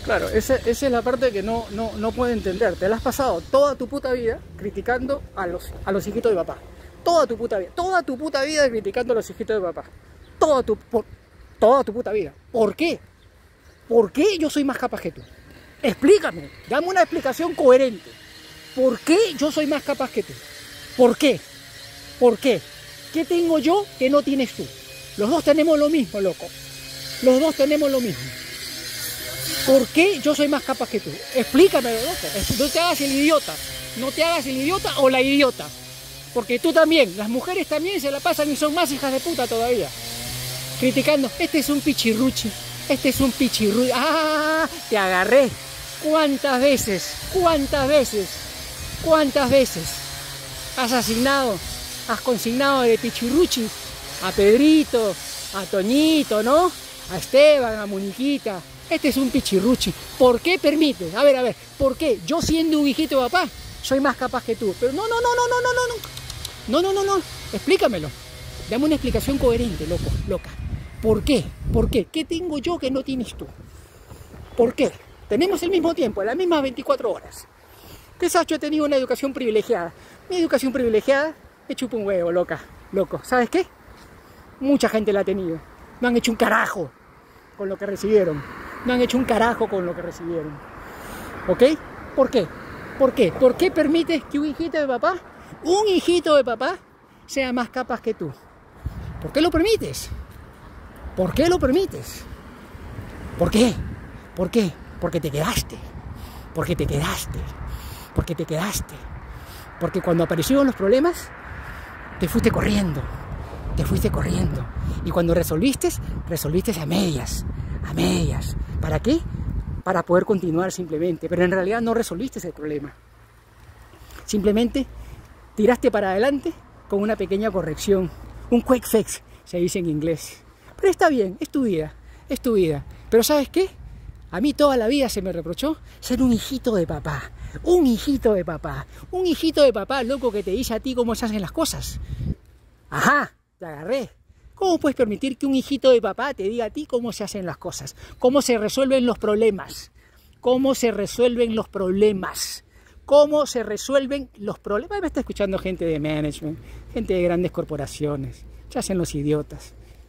Claro, esa es la parte que no puedo entender. Te la has pasado toda tu puta vida criticando a los hijitos de papá. Toda tu puta vida criticando a los hijitos de papá. Toda tu puta vida. ¿Por qué? ¿Por qué yo soy más capaz que tú? Explícame, dame una explicación coherente. ¿Por qué yo soy más capaz que tú? ¿Por qué? ¿Por qué? ¿Qué tengo yo que no tienes tú? Los dos tenemos lo mismo, loco. Los dos tenemos lo mismo. ¿Por qué yo soy más capaz que tú? Explícamelo, loco. No te hagas el idiota. No te hagas el idiota o la idiota. Porque tú también, las mujeres también se la pasan y son más hijas de puta todavía. Criticando, este es un pichirruchi. Este es un pichirruchi. ¡Ah! Te agarré. ¿Cuántas veces? ¿Cuántas veces? ¿Cuántas veces has consignado de pichirruchi a Pedrito, a Toñito, ¿no? A Esteban, a Moniquita? Este es un pichirruchi. ¿Por qué permites? A ver, ¿por qué? Yo siendo un hijito de papá, soy más capaz que tú. Pero no. Explícamelo. Dame una explicación coherente, loca. ¿Por qué? ¿Por qué? ¿Qué tengo yo que no tienes tú? ¿Por qué? Tenemos el mismo tiempo, las mismas 24 horas. Quizás yo he tenido una educación privilegiada. Mi educación privilegiada me chupa un huevo, loco. ¿Sabes qué? Mucha gente la ha tenido. No han hecho un carajo con lo que recibieron. ¿Ok? ¿Por qué? ¿Por qué? ¿Por qué permites que un hijito de papá, sea más capaz que tú? ¿Por qué lo permites? ¿Por qué lo permites? ¿Por qué? ¿Por qué? Porque te quedaste. Porque cuando aparecieron los problemas, te fuiste corriendo. Y cuando resolviste a medias. ¿Para qué? Para poder continuar simplemente. Pero en realidad no resolviste ese problema. Simplemente tiraste para adelante con una pequeña corrección. Un quick fix, se dice en inglés. Pero está bien, es tu vida. Pero ¿sabes qué? A mí toda la vida se me reprochó ser un hijito de papá. Un hijito de papá, loco, que te dice a ti cómo se hacen las cosas. Ajá, te agarré. ¿Cómo puedes permitir que un hijito de papá te diga a ti cómo se hacen las cosas? ¿Cómo se resuelven los problemas? Me está escuchando gente de management, gente de grandes corporaciones. Se hacen los idiotas.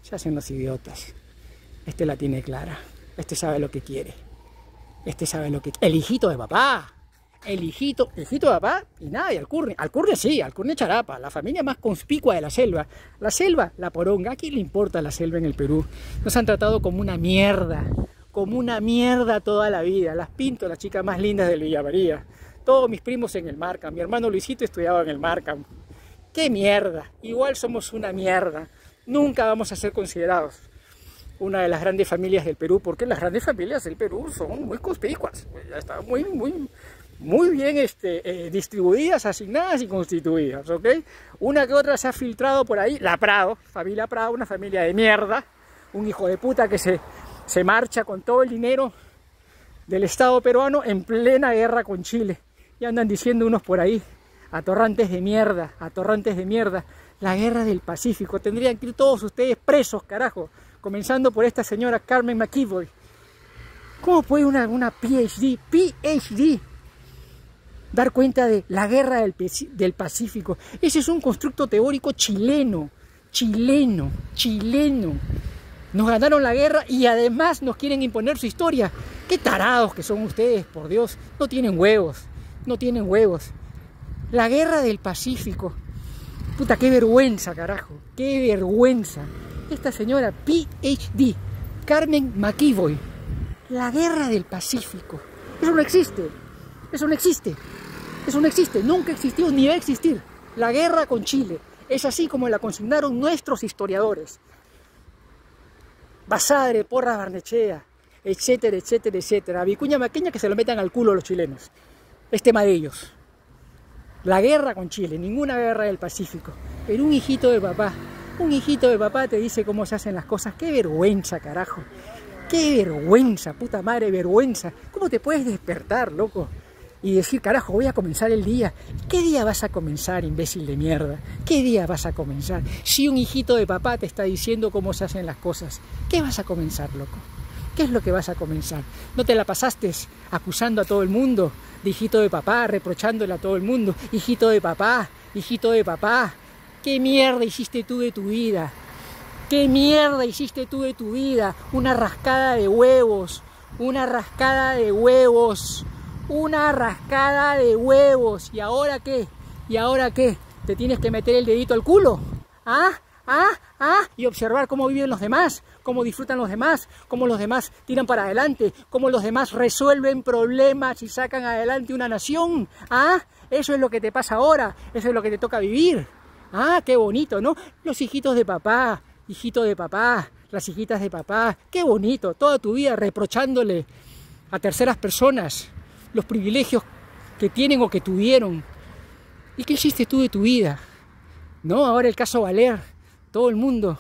Este la tiene clara. Este sabe lo que quiere. El hijito de papá. El hijito de papá y nada, y Alcurnia Charapa, la familia más conspicua de la selva. La selva, la poronga. ¿A quién le importa la selva en el Perú? Nos han tratado como una mierda toda la vida. Las Pinto, las chicas más lindas del Villa María. Todos mis primos en el Markham. Mi hermano Luisito estudiaba en el Markham. ¡Qué mierda! Igual somos una mierda. Nunca vamos a ser considerados una de las grandes familias del Perú, porque las grandes familias del Perú son muy conspicuas. Ya está muy bien distribuidas, asignadas y constituidas, ¿ok? Una que otra se ha filtrado por ahí. La Prado, familia Prado, una familia de mierda, un hijo de puta que se marcha con todo el dinero del Estado peruano en plena guerra con Chile. Y andan diciendo unos por ahí, atorrantes de mierda, la guerra del Pacífico. Tendrían que ir todos ustedes presos, carajo, comenzando por esta señora Carmen McEvoy. ¿Cómo puede una PhD dar cuenta de la guerra del Pacífico? Ese es un constructo teórico chileno. Nos ganaron la guerra y además nos quieren imponer su historia. Qué tarados que son ustedes, por Dios. No tienen huevos. La guerra del Pacífico. Puta, qué vergüenza, carajo. Qué vergüenza. Esta señora PhD, Carmen McEvoy. La guerra del Pacífico. Eso no existe. Nunca existió ni va a existir. La guerra con Chile es así como la consignaron nuestros historiadores. Basadre, Porras Barnechea, etcétera. Vicuña Maqueña, que se lo metan al culo los chilenos. Es tema de ellos. La guerra con Chile, ninguna guerra del Pacífico. Pero un hijito de papá te dice cómo se hacen las cosas. ¡Qué vergüenza, carajo! ¡Qué vergüenza, puta madre, vergüenza! ¿Cómo te puedes despertar, loco? Y decir, carajo, voy a comenzar el día. ¿Qué día vas a comenzar, imbécil de mierda? ¿Qué día vas a comenzar? Si un hijito de papá te está diciendo cómo se hacen las cosas, ¿qué vas a comenzar, loco? ¿Qué es lo que vas a comenzar? ¿No te la pasaste acusando a todo el mundo de hijito de papá, reprochándole a todo el mundo? Hijito de papá, hijito de papá. ¿Qué mierda hiciste tú de tu vida? ¿Qué mierda hiciste tú de tu vida? Una rascada de huevos, una rascada de huevos, una rascada de huevos. ¿Y ahora qué? ¿Y ahora qué? ¿Te tienes que meter el dedito al culo? Y observar cómo viven los demás, cómo disfrutan los demás, cómo los demás tiran para adelante, cómo los demás resuelven problemas y sacan adelante una nación. Eso es lo que te pasa ahora, eso es lo que te toca vivir. Qué bonito, ¿no? Los hijitos de papá, hijito de papá, las hijitas de papá, qué bonito, toda tu vida reprochándole a terceras personas los privilegios que tienen o que tuvieron. ¿Y qué hiciste tú de tu vida? No, ahora el caso Valer, todo el mundo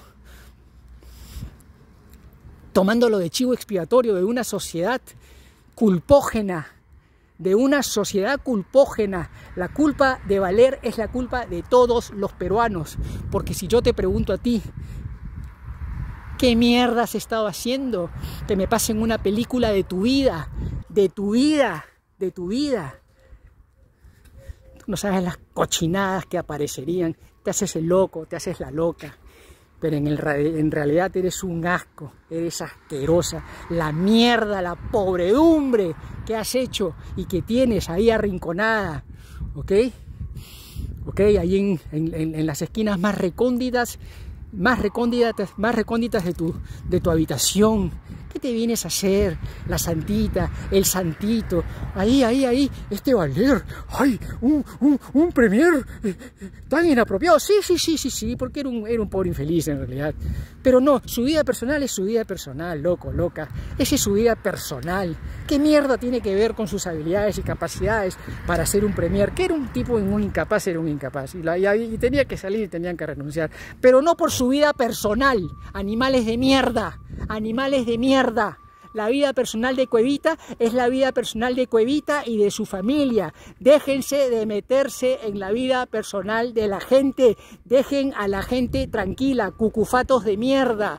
tomándolo de chivo expiatorio de una sociedad culpógena, La culpa de Valer es la culpa de todos los peruanos, porque si yo te pregunto a ti, ¿qué mierda has estado haciendo? Que me pasen una película de tu vida, de tu vida. No sabes las cochinadas que aparecerían. Te haces el loco, te haces la loca. Pero en realidad eres un asco, eres asquerosa. La mierda, la pobredumbre que has hecho y que tienes ahí arrinconada. ¿Ok? Ahí en las esquinas más recónditas de tu habitación. ¿Qué te vienes a hacer? La santita, el santito. Ahí, este Valer. ¡Ay! Un premier tan inapropiado. Sí, porque era un pobre infeliz en realidad. Pero no, su vida personal es su vida personal, loca. Esa es su vida personal. ¿Qué mierda tiene que ver con sus habilidades y capacidades para ser un premier? Que era un tipo incapaz, era un incapaz. Y tenía que salir y tenían que renunciar. Pero no por su vida personal. Animales de mierda. La vida personal de Cuevita es la vida personal de Cuevita y de su familia. Déjense de meterse en la vida personal de la gente. Dejen a la gente tranquila, cucufatos de mierda.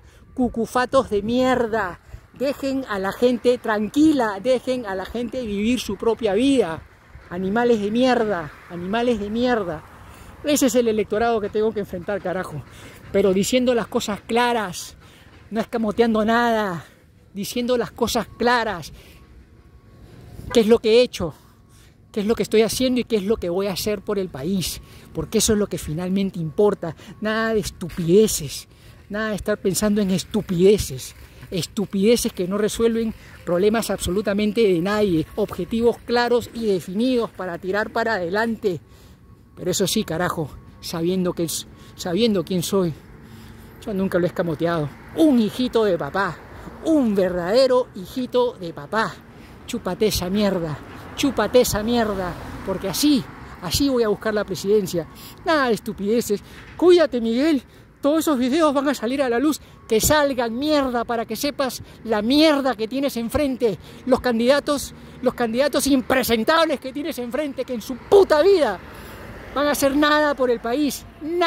Dejen a la gente tranquila, dejen a la gente vivir su propia vida. Animales de mierda. Ese es el electorado que tengo que enfrentar, carajo. Pero diciendo las cosas claras. No escamoteando nada, diciendo las cosas claras. ¿Qué es lo que he hecho? ¿Qué es lo que estoy haciendo y qué es lo que voy a hacer por el país? Porque eso es lo que finalmente importa. Nada de estupideces, nada de estar pensando en estupideces. Estupideces que no resuelven problemas absolutamente de nadie. Objetivos claros y definidos para tirar para adelante. Pero eso sí, carajo, sabiendo quién soy. Yo nunca lo he escamoteado. Un hijito de papá. Un verdadero hijito de papá. Chúpate esa mierda. Porque así voy a buscar la presidencia. Nada de estupideces. Cuídate, Miguel. Todos esos videos van a salir a la luz. Que salgan, mierda, para que sepas la mierda que tienes enfrente. Los candidatos impresentables que tienes enfrente, que en su puta vida van a hacer nada por el país.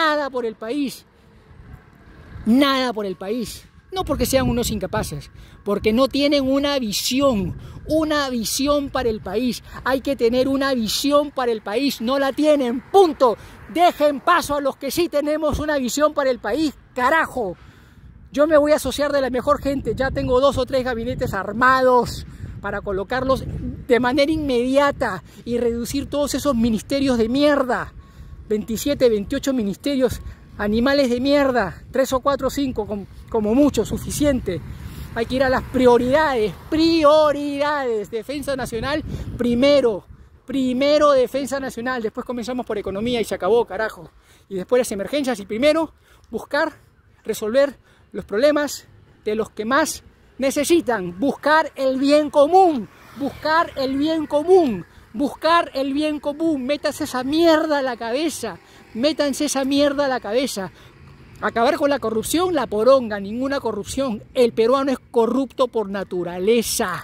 No porque sean unos incapaces, porque no tienen una visión para el país. Hay que tener una visión para el país, no la tienen, punto. Dejen paso a los que sí tenemos una visión para el país, carajo. Yo me voy a asociar de la mejor gente, ya tengo 2 o 3 gabinetes armados para colocarlos de manera inmediata y reducir todos esos ministerios de mierda. 27, 28 ministerios. Animales de mierda, 3 o 4 o 5, como mucho, suficiente. Hay que ir a las prioridades. Defensa nacional, primero defensa nacional, después comenzamos por economía y se acabó, carajo. Y después las emergencias y primero buscar resolver los problemas de los que más necesitan. Buscar el bien común. Métanse esa mierda a la cabeza. Acabar con la corrupción, la poronga, ninguna corrupción. El peruano es corrupto por naturaleza.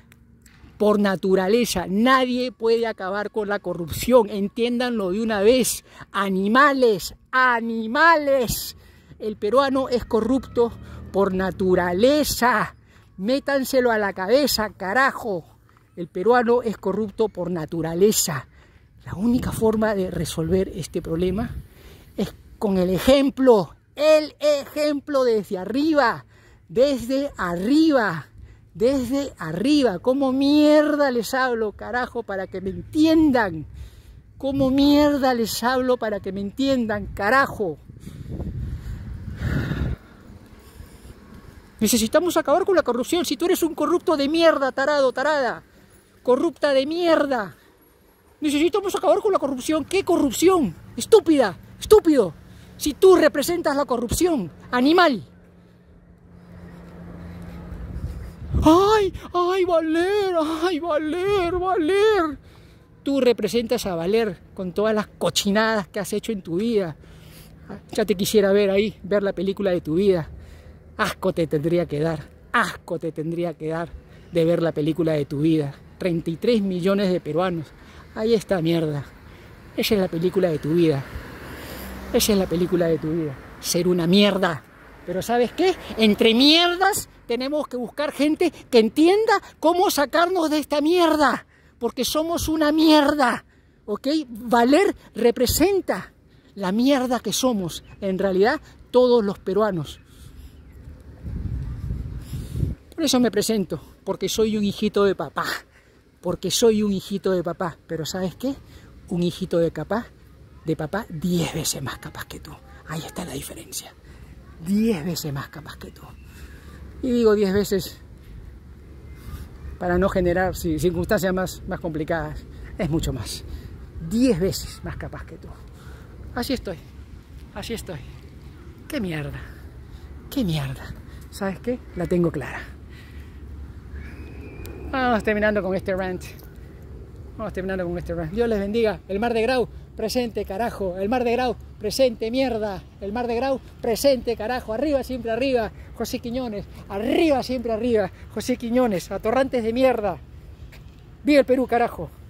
Nadie puede acabar con la corrupción. Entiéndanlo de una vez. Animales. El peruano es corrupto por naturaleza. Métanselo a la cabeza, carajo. El peruano es corrupto por naturaleza. La única forma de resolver este problema es con el ejemplo desde arriba, desde arriba. ¿Cómo mierda les hablo, carajo, para que me entiendan? ¿Cómo mierda les hablo para que me entiendan, carajo? Necesitamos acabar con la corrupción. Si tú eres un corrupto de mierda, tarado, tarada, corrupta de mierda, necesitamos acabar con la corrupción. ¿Qué corrupción? Estúpida, estúpido. Si tú representas la corrupción, animal. ¡Ay, Valer! Tú representas a Valer con todas las cochinadas que has hecho en tu vida. Ya te quisiera ver ahí, ver la película de tu vida. Asco te tendría que dar de ver la película de tu vida. 33 millones de peruanos. Ahí está, mierda. Esa es la película de tu vida. Ser una mierda. Pero ¿sabes qué? Entre mierdas tenemos que buscar gente que entienda cómo sacarnos de esta mierda. Porque somos una mierda. ¿Ok? Valer representa la mierda que somos. En realidad, todos los peruanos. Por eso me presento. Porque soy un hijito de papá. Pero ¿sabes qué? Un hijito de papá 10 veces más capaz que tú. Ahí está la diferencia. 10 veces más capaz que tú. Y digo 10 veces para no generar circunstancias más complicadas. Es mucho más. 10 veces más capaz que tú. Así estoy. ¿Qué mierda? ¿Sabes qué? La tengo clara. Vamos terminando con este rant. Dios les bendiga. El Mar de Grau, presente, carajo. El Mar de Grau, presente, mierda. El Mar de Grau, presente, carajo. Arriba, siempre arriba. José Quiñones. Arriba, siempre arriba. José Quiñones. Atorrantes de mierda. Viva el Perú, carajo.